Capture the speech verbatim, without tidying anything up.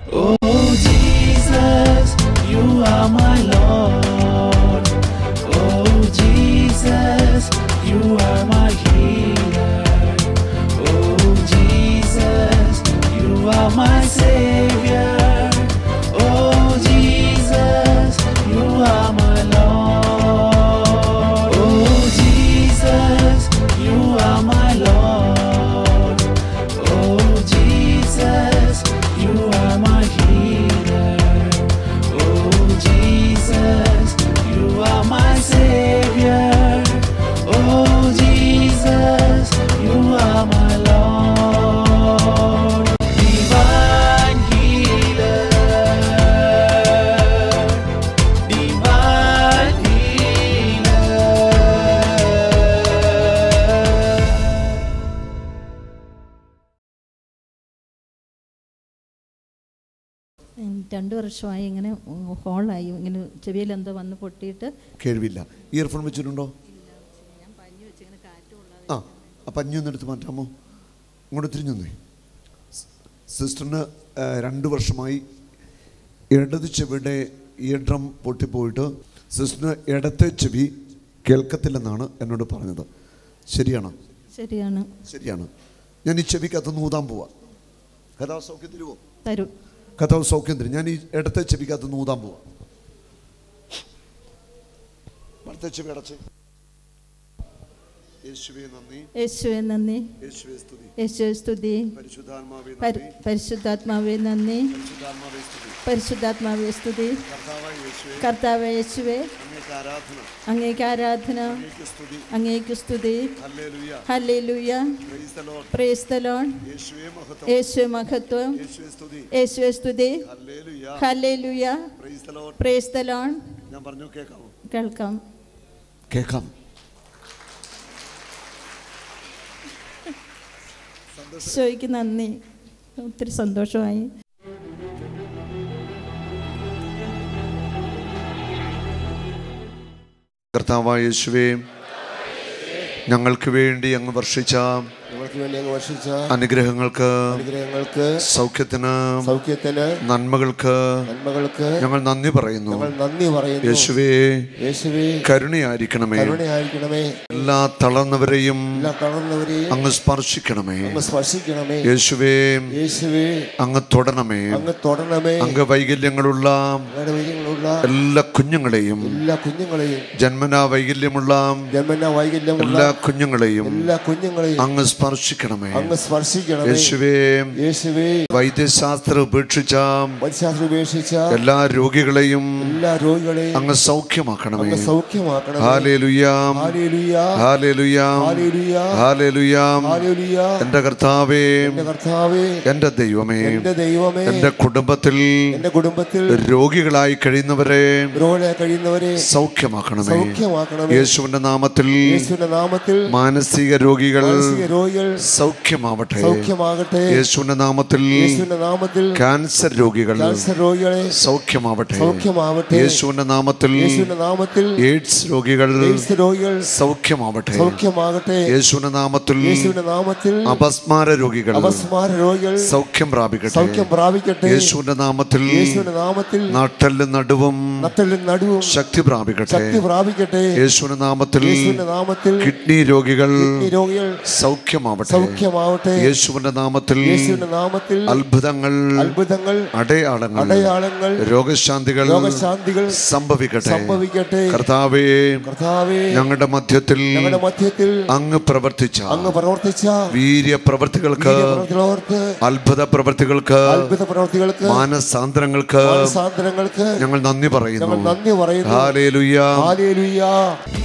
Oh Jesus, you are my Lord. Oh Jesus, you are my healer. Oh Jesus, you are my Savior. Oh Jesus, you are my Lord. Oh Jesus, you are my Lord. Oh Jesus, you are my healer. Oh Jesus, you are my Savior. Oh Jesus, you are my Lord. Divine healer, divine healer. രണ്ട് വർഷമായി ഇങ്ങനെ ഹോളായി, ഇങ്ങനെ ചെവിയിൽ എന്തോ വന്ന് പൊട്ടിയിട്ട് കേൾവില്ല. Earphone വെച്ചിട്ടുണ്ടോ? ആ ആ പഞ്ഞൊന്നെടുത്ത് മാറ്റാമോ? ഇങ്ങോട്ട് തിരിഞ്ഞു നിന്നേ. സിസ്റ്ററിന് രണ്ട് വർഷമായി ഇടത് ചെവിയുടെ ഇയർഡ്രം പൊട്ടിപ്പോയിട്ട് സിസ്റ്ററിന് ഇടത്തെ ചെവി കേൾക്കത്തില്ലെന്നാണ് എന്നോട് പറഞ്ഞത്. ശരിയാണോ? ശരിയാണ്. ശരിയാണ്. ഞാൻ ഈ ചെവിക്കകത്ത് നൂതാൻ പോവാ. കഥാവ് സൗഖ്യം തരുമോ? തരും. കഥാവ് സൗഖ്യം തരും. ഞാൻ ഈ ഇടത്തെ ചെവിക്കകത്ത് നൂതാൻ പോവാ. വലത്തെ ചെവി അടച്ച്. യേശുവേ നന്ദി, യേശുവേ നന്ദി, യേശുവേ സ്തുതി, യേശുവേ സ്തുതി, പരിശുദ്ധാത്മാവേ പരി- നന്ദി, പരിശുദ്ധാത്മാവേ നന്ദി, പരിശുദ്ധാത്മാവേ സ്തുതി, പരിശുദ്ധാത്മാവേ സ്തുതി. കർത്താവായ യേശുവേ കർത്താവേ യേശുവേ, അങ്ങേക്ക് ആരാധന, അങ്ങേക്ക് ആരാധന, അങ്ങേക്ക് സ്തുതി, അങ്ങേക്ക് സ്തുതി. Hallelujah, hallelujah, praise the Lord, praise the Lord. യേശുവേ മഹത്വം, യേശുവേ മഹത്വം, യേശുവേ സ്തുതി, യേശുവേ സ്തുതി. Hallelujah, hallelujah, praise the Lord. Praise the Lord. ഞാൻ പറഞ്ഞു കേൾക്കാമോ? കേൾക്കാം. കേൾക്കാം. ഈശോയ്ക്ക് നന്ദി. ഒത്തിരി സന്തോഷമായി. കർത്താവായ യേശുവേ, ഞങ്ങൾക്ക് വേണ്ടി അങ്ങ് വർഷിച്ച ഞങ്ങൾക്ക് വേണ്ടി അങ്ങ് വർഷിച്ച അനുഗ്രഹങ്ങൾക്ക്, അനുഗ്രഹങ്ങൾക്ക്, സൗഖ്യത്തിന്, സൗഖ്യത്തിന്, നന്മകൾക്ക് നന്മകൾക്ക് ഞങ്ങൾ നന്ദി പറയുന്നു. ഞങ്ങൾ നന്ദി പറയുന്നു. യേശുവേ, യേശുവേ കരുണയായിരിക്കണമേ. കരുണയായിരിക്കണമേ. എല്ലാ തളർന്നവരെയും എല്ലാ തളർന്നവരെയും അങ്ങ് സ്പർശിക്കണമേ. അങ്ങ് സ്പർശിക്കണമേ. യേശുവേ, യേശുവേ അങ്ങ് തൊടണമേ. അങ്ങ് തൊടണമേ. അംഗവൈകല്യങ്ങളുള്ള അങ്ങയുടെ വൈകല്യങ്ങളുള്ള എല്ലാ കുഞ്ഞുങ്ങളെയും, എല്ലാ കുഞ്ഞുങ്ങളെയും, ജന്മനാ വൈകല്യമുള്ള ജന്മന വൈകല്യമുള്ള എല്ലാ കുഞ്ഞുങ്ങളെയും എല്ലാ കുഞ്ഞുങ്ങളെയും അങ്ങ് സ്പർശിക്കണമേ. അങ്ങ് സ്പർശിക്കണമേ. യേശുവേ, യേശുവേ വൈദ്യശാസ്ത്രം ഉപേക്ഷിച്ച വൈദ്യശാസ്ത്രം ഉപേക്ഷിച്ച എല്ലാ രോഗികളെയും എല്ലാ രോഗികളെയും അങ്ങ് സൗഖ്യമാക്കണമേ. അങ്ങ് സൗഖ്യമാക്കണമേ. Hallelujah, hallelujah, hallelujah, hallelujah, hallelujah. Hallelujah. എന്റെ കർത്താവേ, എന്റെ കർത്താവേ, എന്റെ ദൈവമേ, എന്റെ ദൈവമേ, എന്റെ കുടുംബത്തിൽ എന്റെ കുടുംബത്തിൽ രോഗികളായി കഴിയുന്നവരെ രോഗികളായി കഴിയുന്നവരെ സൗഖ്യമാക്കണമേ. സൗഖ്യമാക്കണമേ. യേശുവിന്റെ നാമത്തിൽ യേശുവിന്റെ നാമത്തിൽ മാനസിക രോഗികൾ മാനസിക രോഗികൾ സൗഖ്യമാവട്ടെ. സൗഖ്യമാകട്ടെ. യേശുവിന്റെ നാമത്തിൽ യേശുവിന്റെ നാമത്തിൽ ക്യാൻസർ രോഗികൾ ക്യാൻസർ രോഗികളെ സൗഖ്യമാവട്ടെ. സൗഖ്യമാവട്ടെ. യേശുവിന്റെ നാമത്തിൽ യേശുവിന്റെ നാമത്തിൽ എയ്ഡ്സ് രോഗികൾ എയ്ഡ്സ് രോഗികൾ സൗഖ്യമാവട്ടെ. സൗഖ്യമാകട്ടെ. യേശുവിന്റെ നാമത്തിൽ യേശുവിന്റെ നാമത്തിൽ അപസ്മാര രോഗികൾ അപസ്മാര രോഗികൾ സൗഖ്യം പ്രാപിക്കട്ടെ. സൗഖ്യം പ്രാപിക്കട്ടെ. യേശുവിന്റെ നാമത്തിൽ യേശുവിന്റെ നാമത്തിൽ നട്ടെല്ലും നടുവും നട്ടെല്ലും നടുവും ശക്തി പ്രാപിക്കട്ടെ. ശക്തി പ്രാപിക്കട്ടെ. യേശുവിന്റെ നാമത്തിൽ യേശുവിന്റെ നാമത്തിൽ കിഡ്നി രോഗികൾ കിഡ്നി രോഗികൾ സൗഖ്യമാവട്ടെ. സൗഖ്യമാവട്ടെ. യേശുവിന്റെ നാമത്തിൽ യേശുവിന്റെ നാമത്തിൽ അത്ഭുതങ്ങൾ, അത്ഭുതങ്ങൾ, അടയാളങ്ങൾ, അടയാളങ്ങൾ, രോഗശാന്തികൾ രോഗശാന്തികൾ സംഭവിക്കട്ടെ. സംഭവിക്കട്ടെ. കർത്താവേ, കർത്താവേ, ഞങ്ങളുടെ മധ്യത്തിൽ ഞങ്ങളുടെ മധ്യത്തിൽ അങ്ങ് പ്രവർത്തിച്ച അങ്ങ് പ്രവർത്തിച്ച വീര്യ പ്രവൃത്തികൾക്ക്, വീര്യപ്രവൃത്തികളോർത്ത്, അത്ഭുത പ്രവൃത്തികൾക്ക്, അത്ഭുത പ്രവൃത്തികൾക്ക്, മാനസാന്തരങ്ങൾക്ക് മാനസാന്തരങ്ങൾക്ക് ഞങ്ങൾ നന്ദി പറയുന്നു. ഞങ്ങൾ നന്ദി പറയുന്നു. ഹല്ലേലൂയ. ഹല്ലേലൂയ.